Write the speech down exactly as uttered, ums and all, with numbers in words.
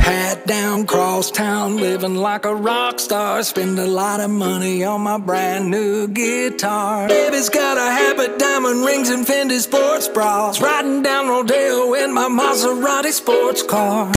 Hat down, cross town, living like a rock star. Spend a lot of money on my brand new guitar. Baby's got a habit, diamond rings and Fendi sports bras. Riding down Rodeo in my Maserati sports car.